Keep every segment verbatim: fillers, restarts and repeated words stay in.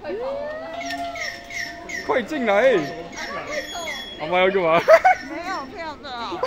快进来！阿妈要干嘛？ 没有票的哦。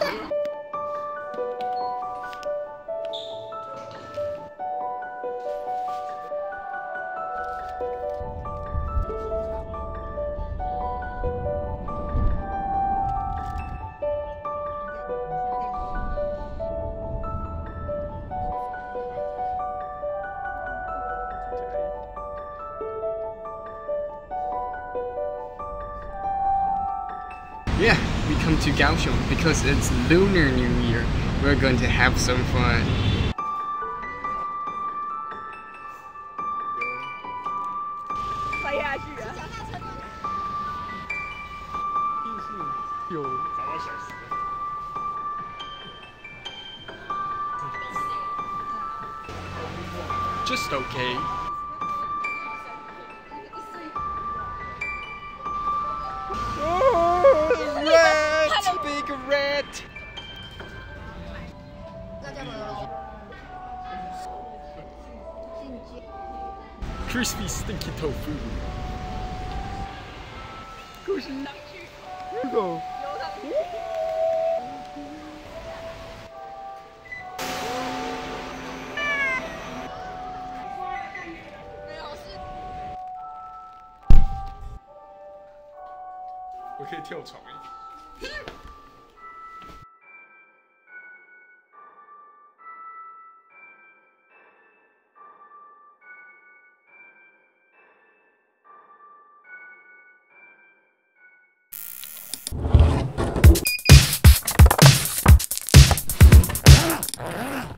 Yeah, we come to Kaohsiung because it's Lunar New Year. We're going to have some fun. 摔下去啊！ 有找到小石。 Just okay. Oh, rat! Big rat! Crispy stinky tofu. 恭喜！这个。我可以跳床哎！